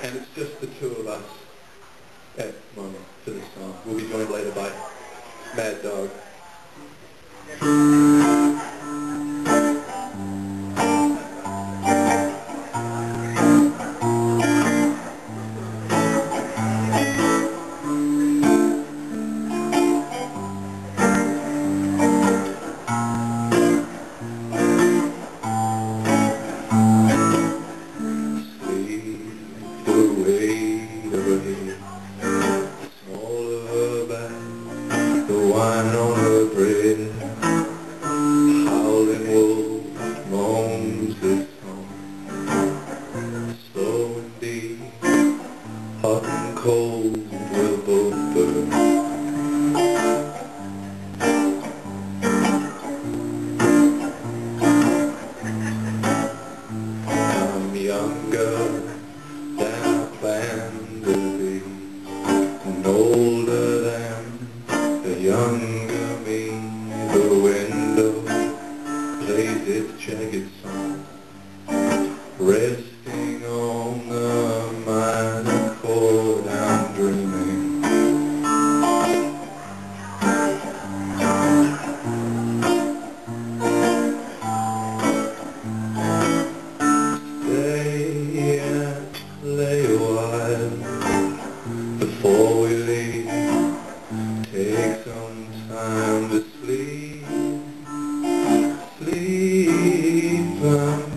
and it's just the two of us at the moment for this song. We'll be joined later by Mad Dog. Wine on her bread, howling wolf moans his song. Slow and deep, hot and cold will both burn. I'm younger than I planned to be, and older than the younger me. The window plays its jagged song, resting on the minor chord I'm dreaming. Stay and lay a while before we leave. Take some time to sleep, sleep.